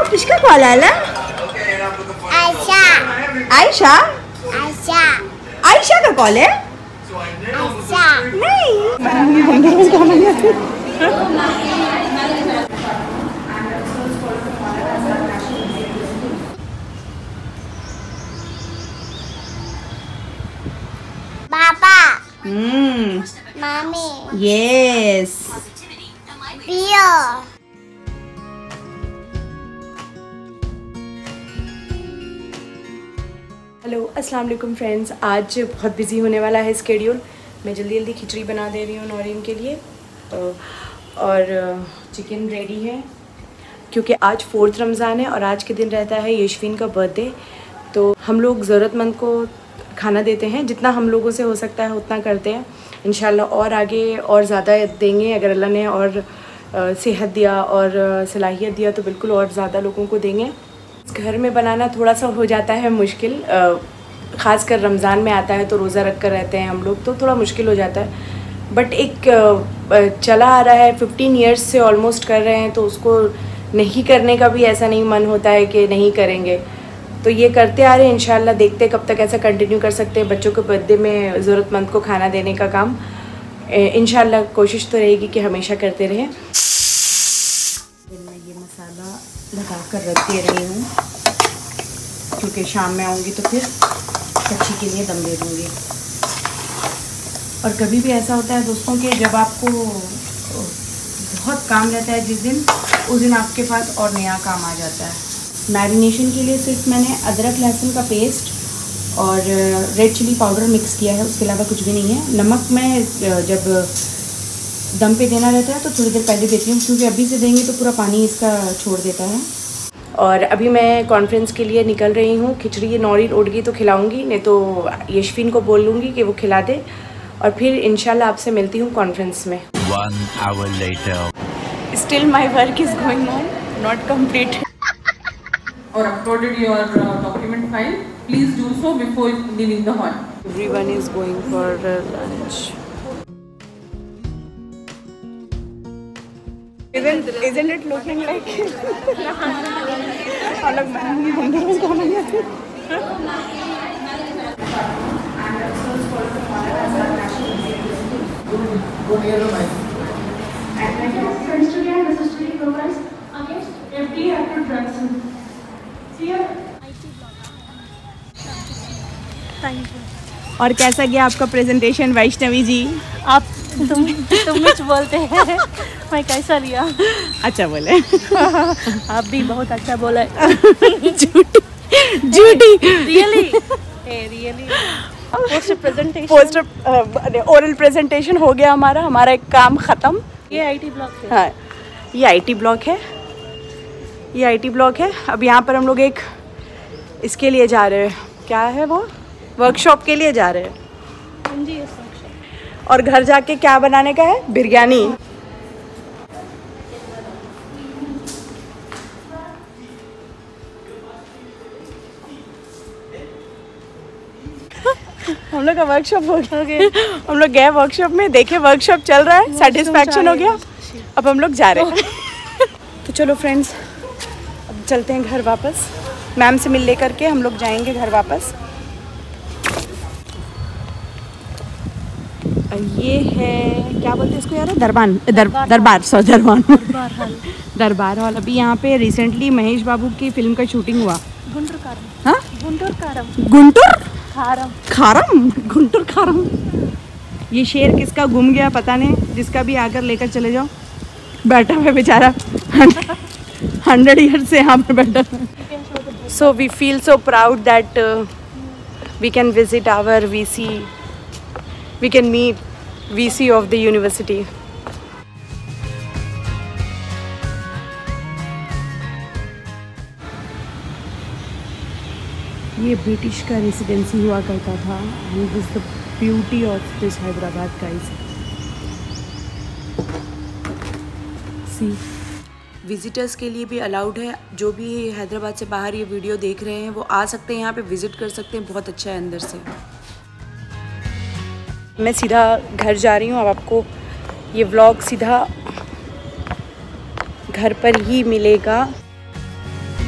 किसका कॉल आया? आयशा। आयशा? आयशा। आयशा का कॉल है? आयशा। पापा। मम्मी। यस। पियो। हेलो अस्सलाम वालेकुम फ्रेंड्स। आज बहुत बिजी होने वाला है स्केड्यूल। मैं जल्दी जल्दी खिचड़ी बना दे रही हूँ नौरीन के लिए और चिकन रेडी है क्योंकि आज 4th रमज़ान है और आज के दिन रहता है यशवीन का बर्थडे। तो हम लोग ज़रूरतमंद को खाना देते हैं, जितना हम लोगों से हो सकता है उतना करते हैं। इंशाल्लाह और आगे और ज़्यादा देंगे, अगर अल्लाह ने और सेहत दिया और सलाहियत दिया तो बिल्कुल और ज़्यादा लोगों को देंगे। घर में बनाना थोड़ा सा हो जाता है मुश्किल, ख़ासकर रमज़ान में आता है तो रोज़ा रख कर रहते हैं हम लोग, तो थोड़ा मुश्किल हो जाता है। बट एक चला आ रहा है, 15 ईयर्स से ऑलमोस्ट कर रहे हैं, तो उसको नहीं करने का भी ऐसा नहीं मन होता है कि नहीं करेंगे। तो ये करते आ रहे हैं, इंशाल्लाह देखते कब तक ऐसा कंटिन्यू कर सकते हैं। बच्चों के बर्थडे में ज़रूरतमंद को खाना देने का काम इंशाल्लाह कोशिश तो रहेगी कि हमेशा करते रहें। मैं ये मसाला लगा कर रख दे रही हूँ क्योंकि शाम में आऊँगी तो फिर कच्ची के लिए दम दे दूँगी। और कभी भी ऐसा होता है दोस्तों कि जब आपको बहुत काम रहता है जिस दिन, उस दिन आपके पास और नया काम आ जाता है। मैरिनेशन के लिए सिर्फ मैंने अदरक लहसुन का पेस्ट और रेड चिली पाउडर मिक्स किया है, उसके अलावा कुछ भी नहीं है। नमक मैं जब दम पे देना रहता है तो थोड़ी देर पहले देती हूँ क्योंकि अभी से देंगे तो पूरा पानी इसका छोड़ देता है। और अभी मैं कॉन्फ्रेंस के लिए निकल रही हूँ। खिचड़ी नौरीन उठ गई तो खिलाऊँगी, नहीं तो यशवीन को बोल लूँगी कि वो खिला दे और फिर इंशाल्लाह आपसे मिलती हूँ कॉन्फ्रेंस में। 1 hour later. Still my work is going on, not completed. Or uploaded your document file, please do so before leaving the hall. Everyone is going for lunch. Isn't it looking like अलग मंदिर का मंदिर? Go near the mic. Friends today and this is to be progress against every active drugs. Here. Thank you. और कैसा गया आपका presentation Vaishnavi जी? आप तुम कुछ बोलते हैं, मैं कैसा लिया? अच्छा बोले। आप भी बहुत अच्छा बोला। झूठी झूठी। रियली ओरल प्रेजेंटेशन हो गया हमारा, हमारा एक काम ख़त्म। ये आईटी ब्लॉक है। हाँ, ये आईटी ब्लॉक है, ये आईटी ब्लॉक है। अब यहाँ पर हम लोग एक इसके लिए जा रहे हैं, क्या है वो, वर्कशॉप के लिए जा रहे हैं। और घर जाके क्या बनाने का है? बिरयानी। हम लोग का वर्कशॉप हो गया। हम लोग गए वर्कशॉप में, देखे वर्कशॉप चल रहा है, सेटिस्फैक्शन हो गया। अब हम लोग जा रहे हैं। तो चलो फ्रेंड्स, अब चलते हैं घर वापस। मैम से मिल लेकर के हम लोग जाएंगे घर वापस। ये है क्या बोलते हैं इसको यार, दरबार हॉल। अभी यहाँ पे रिसेंटली महेश बाबू की फिल्म का शूटिंग हुआ। गुंटूर खारम। ये शेर किसका गुम गया पता नहीं, जिसका भी आकर लेकर चले जाओ। बैठा हुआ बेचारा 100 ईयर से यहाँ पे बैठा। So we feel so proud that we can visit our VC, we can meet VC of the university. ये ब्रिटिश का रेसिडेंसी हुआ करता था, and this is the beauty of this Hyderabad guys. See, visitors के लिए भी allowed है। जो भी हैदराबाद से बाहर ये वीडियो देख रहे हैं वो आ सकते हैं, यहाँ पे विजिट कर सकते हैं, बहुत अच्छा है अंदर से। मैं सीधा घर जा रही हूँ। अब आपको ये व्लॉग सीधा घर पर ही मिलेगा।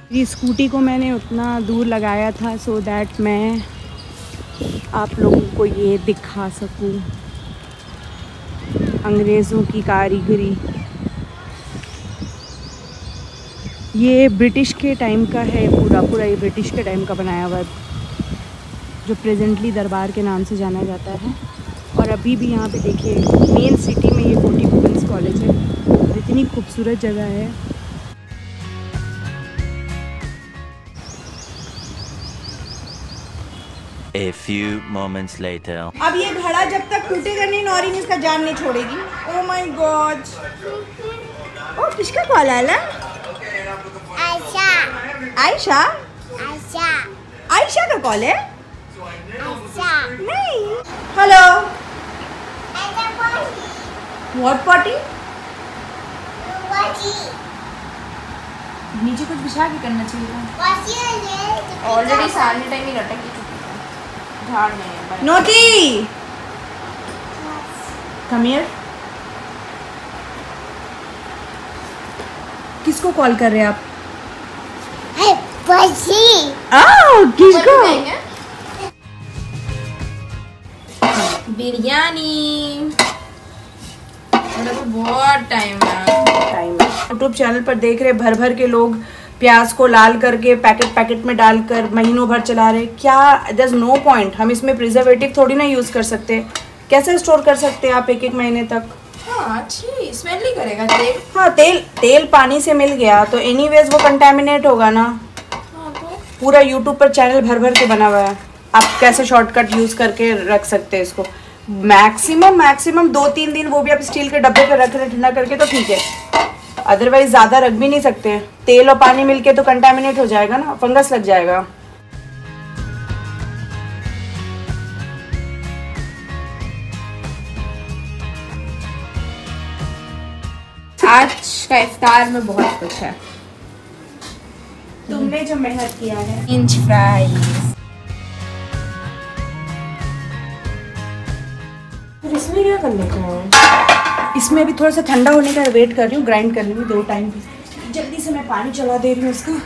ये स्कूटी को मैंने उतना दूर लगाया था सो दैट मैं आप लोगों को ये दिखा सकूं अंग्रेज़ों की कारीगरी। ये ब्रिटिश के टाइम का है, पूरा ये ब्रिटिश के टाइम का बनाया हुआ जो प्रेजेंटली दरबार के नाम से जाना जाता है। और अभी भी यहाँ पे देखिए मेन सिटी में ये फोर्टी वुमेंस कॉलेज है, इतनी खूबसूरत जगह है। A few moments later. अब ये घड़ा जब तक टूटेगा नहीं नौरीन इसका जान नहीं छोड़ेगी। Oh my God. ओ किसका कॉल आया? आयशा। आयशा? आयशा। आयशा का कॉल है? आयशा। नहीं। हेलो। What party? नीचे कुछ बिछा के करना चाहिए था। ऑलरेडी सारे टाइम ही लटक चुकी है। झाड़ नहीं है। नोटी। Come here. किसको कॉल कर रहे हैं आप? किसको? बिरयानी। बहुत टाइम यूट्यूब चैनल पर देख रहे भर भर के लोग प्याज को लाल करके पैकेट में डालकर महीनों भर चला रहे। क्या देयर इज नो पॉइंट। हम इसमें प्रिजर्वेटिव थोड़ी ना यूज़ कर सकते। कैसे स्टोर कर सकते हैं आप एक महीने तक? हाँ अच्छी स्मेल ही करेगा तेल। हाँ तेल पानी से मिल गया तो एनीवेज वो कंटेमिनेट होगा ना। हाँ, तो? पूरा यूट्यूब पर चैनल भर भर के बना हुआ है। आप कैसे शॉर्टकट यूज़ करके रख सकते हैं इसको। मैक्सिमम 2-3 दिन, वो भी आप स्टील के डब्बे पर रख रहे ठंडा करके तो ठीक है, अदरवाइज ज़्यादा रख भी नहीं सकते। तेल और पानी मिलके तो कंटेमिनेट हो जाएगा ना, फंगस लग जाएगा। आज का इफ्तार में बहुत कुछ है। तुमने जो मेहनत किया है। इंच फ्राइज। इसमें क्या करने का है? इसमें भी थोड़ा सा ठंडा होने का वेट कर रही हूँ, ग्राइंड करने में 2 टाइम भी। जल्दी से मैं पानी चला दे रही हूँ इसका।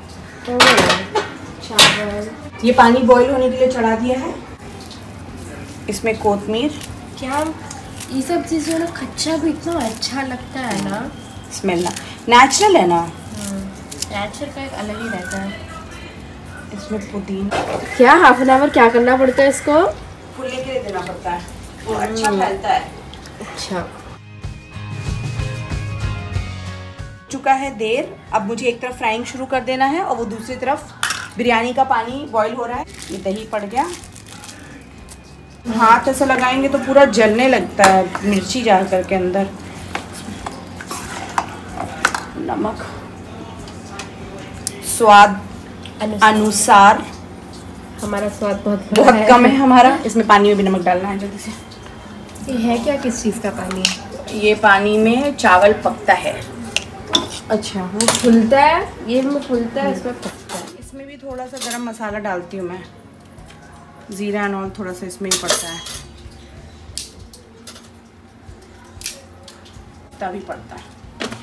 चावल ये पानी बॉईल होने के लिए चढ़ा दिया है। इसमें कोतमीर। क्या ये सब चीज़ें ना कच्चा भी इतना अच्छा लगता है ना, स्मेल ना नेचुरल है ना। नेचुरल का एक अलग ही रहता है। इसमें पुदीना। क्या हाफ एन आवर क्या करना पड़ता है इसको? फूलने के लिए देना पड़ता है, वो अच्छा फैलता है। अच्छा चुका है देर। अब मुझे एक तरफ फ्राइंग शुरू कर देना है और वो दूसरी तरफ बिरयानी का पानी बॉईल हो रहा है। ये दही पड़ गया। हाथ ऐसा लगाएंगे तो पूरा जलने लगता है मिर्ची डाल करके अंदर। नमक स्वाद अनुसार। हमारा स्वाद बहुत कम है हमारा। इसमें पानी में भी नमक डालना है जल्दी से। ये है क्या, किस चीज़ का पानी? ये पानी में चावल पकता है। अच्छा वो फूलता है, ये में फूलता है, इसमें पकता है। इसमें भी थोड़ा सा गरम मसाला डालती हूँ मैं, जीरा एंड ऑल थोड़ा सा इसमें ही पड़ता है, तभी पड़ता है।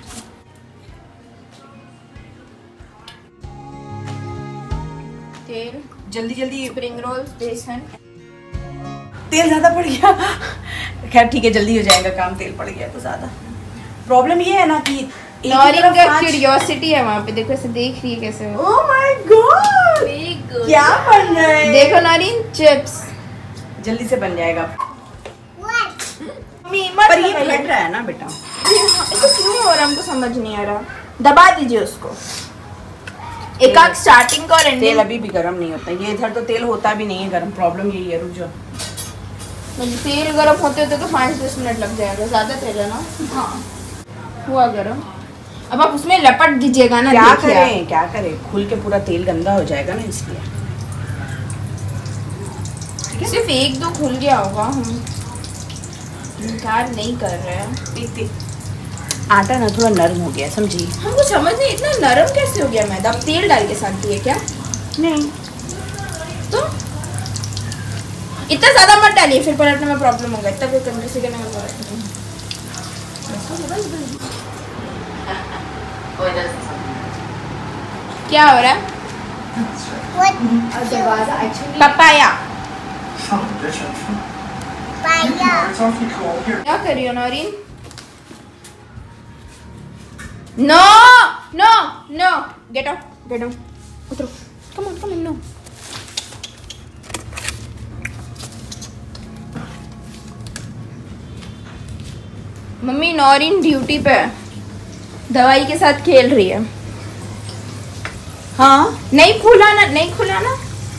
तेल जल्दी स्प्रिंग रोल बेसन। तेल ज़्यादा पड़ गया। खैर ठीक है, जल्दी हो जाएगा काम। तेल पड़ गया तो ज़्यादा। प्रॉब्लम ये है ना कि नौरीन का क्यूरियोसिटी है वहाँ पे। देखो ऐसे देख रही है कैसे। ओह माय गॉड क्या बन रहा है? देखो नौरीन चिप्स। जल्दी से बन जाएगा। पर ये फट रहा है ना बेटा। इसको क्यों हो रहा है हमको समझ नहीं आ रहा। दबा दीजिए उसको। एक आग स्टार्टिंग का और एंडिंग। तेल अभी भी गर्म नहीं होता। ये इधर तो तेल होता भी नहीं है गर्म। प्रॉब्लम यही है। रुक जाओ, तेल गर्म होते होते तो 5-10 मिनट लग जाएगा। ज़्यादा तेल है ना। हाँ हुआ गर्म। अब आप उसमें लपट दीजिएगा ना। क्या करें खुल के पूरा तेल गंदा हो जाएगा ना, इसलिए। सिर्फ 1-2 खुल गया होगा। हम इनकार नहीं कर रहे हैं। आटा ना थोड़ा नरम हो गया, समझी? हमको समझ नहीं इतना नरम कैसे हो गया मैदा। अब तेल डाल के सानती है क्या? नहीं तो इतना ज़्यादा मत डालिए, फिर पलटने में प्रॉब्लम होगा। इतना कोई कंट्री से करने में क्या हो रहा है? दरवाजा एक्चुअली पपाया। क्या कर रही हो Naureen? No no no, get out उतरो, come on no. Mummy Naureen duty पे है, दवाई के साथ खेल रही है। हाँ नहीं खुलाना।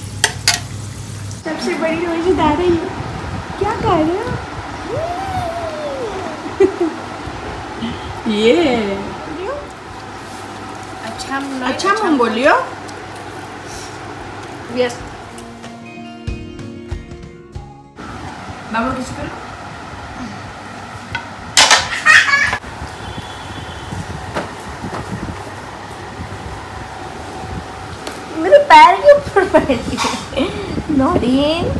सबसे बड़ी रोज आ रही है, क्या कर रहे हो? ये अच्छा हम बोलियो। यस बाबू किस पर मेरे पैर के ऊपर बैठी है Naureen.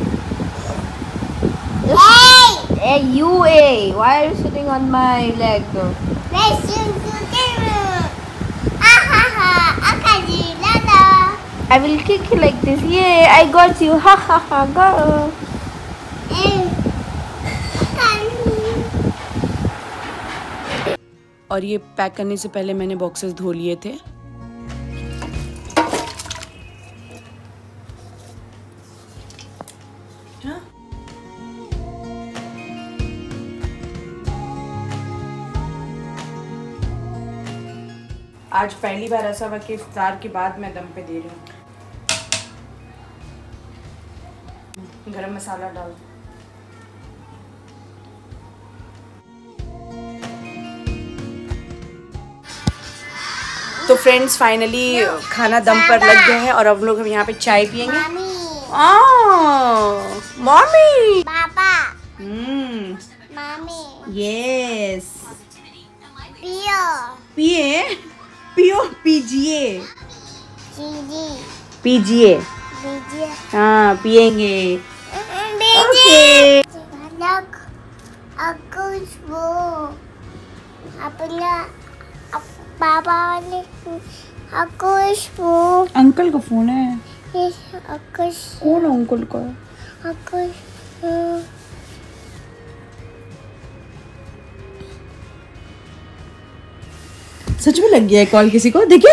Hey, you, why are you sitting on my leg? I will kick you like this. Yeah, I got you. Ha ha ha, go. और ये पैक करने से पहले मैंने बॉक्सेस धो लिए थे। आज पहली बार ऐसा हुआ कि इफ्तार के बाद मैं दम पे दे रही हूँ। गरम मसाला डाल। तो फ्रेंड्स फाइनली खाना दम पर लग गया है और अब लोग हम यहाँ पे चाय पियेंगे। मम्मी पापा मम्मी यस पियो पीजिए हाँ पियेंगे। ओके अपना पापा वाले अंकल का फोन है। आकुश कौन है अंकल का? आकुश सच में लग गया है कॉल किसी को, देखिए।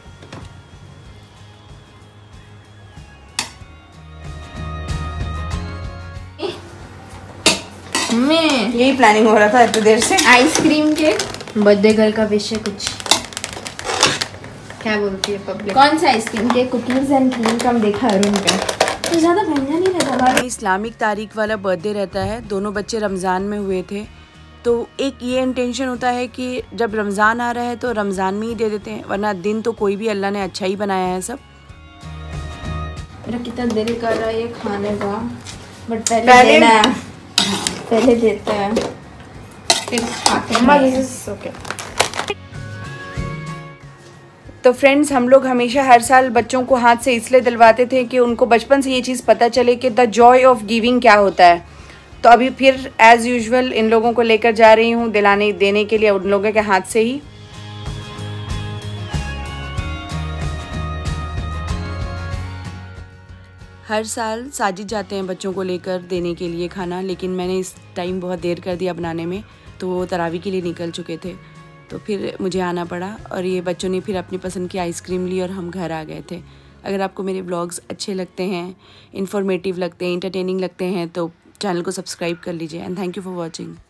यही प्लानिंग हो रहा था इतनी देर से। आइसक्रीम के बर्थडे गर्ल का विश है कुछ, क्या बोलती है पब्लिक? कौन सा आइसक्रीम के? कुकीज एंड क्रीम का हम देखा है उनका, तो ज़्यादा महंगा नहीं रहता। इस्लामिक तारीख वाला बर्थडे रहता है, दोनों बच्चे रमज़ान में हुए थे, तो एक ये इंटेंशन होता है कि जब रमज़ान आ रहा है तो रमज़ान में ही दे देते हैं, वरना दिन तो कोई भी अल्लाह ने अच्छा ही बनाया है सब। मेरा कितना दिल कर रहा है ये खाने का, बट पहले देना है। पहले देते हैं फिर खाते हैं। ओके। तो फ्रेंड्स हम लोग हमेशा हर साल बच्चों को हाथ से इसलिए दिलवाते थे कि उनको बचपन से ये चीज़ पता चले कि द जॉय ऑफ गिविंग क्या होता है। तो अभी फिर एज़ यूजुअल इन लोगों को लेकर जा रही हूँ देने के लिए उन लोगों के हाथ से ही। हर साल साजिद जाते हैं बच्चों को लेकर देने के लिए खाना, लेकिन मैंने इस टाइम बहुत देर कर दिया बनाने में, तो वो तरावी के लिए निकल चुके थे, तो फिर मुझे आना पड़ा और ये बच्चों ने फिर अपनी पसंद की आइसक्रीम ली और हम घर आ गए थे। अगर आपको मेरे व्लॉग्स अच्छे लगते हैं, इन्फॉर्मेटिव लगते हैं, इंटरटेनिंग लगते हैं तो चैनल को सब्सक्राइब कर लीजिए and thank you for watching.